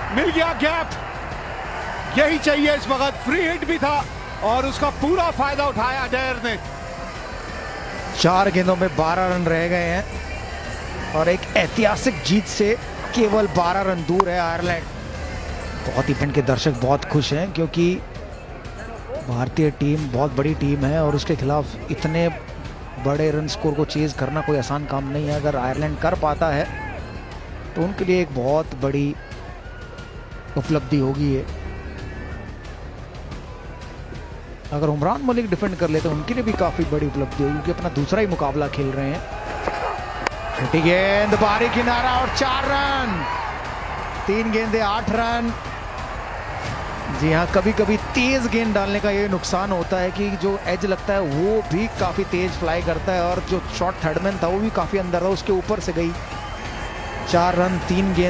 मिल गया गैप, यही चाहिए इस वक्त। फ्री हिट भी था और उसका पूरा फायदा उठाया डेयर ने। 4 गेंदों में 12 रन रह गए हैं और एक ऐतिहासिक जीत से केवल 12 रन दूर है आयरलैंड। बहुत ही पिंड के दर्शक बहुत खुश हैं क्योंकि भारतीय टीम बहुत बड़ी टीम है और उसके खिलाफ इतने बड़े रन स्कोर को चेज करना कोई आसान काम नहीं है। अगर आयरलैंड कर पाता है तो उनके लिए एक बहुत बड़ी उपलब्धि होगी ये। अगर उमरान मलिक डिफेंड कर ले तो उनके लिए भी काफी बड़ी उपलब्धि होगी क्योंकि अपना दूसरा ही मुकाबला खेल रहे हैं। छोटी गेंद, बारी किनारा और 4 रन। 3 गेंदे 8 रन। जी हाँ, कभी कभी तेज गेंद डालने का ये नुकसान होता है कि जो एज लगता है वो भी काफी तेज फ्लाई करता है और जो शॉट थर्डमैन था वो भी काफी अंदर था, उसके ऊपर से गई। 4 रन 3 गेंद।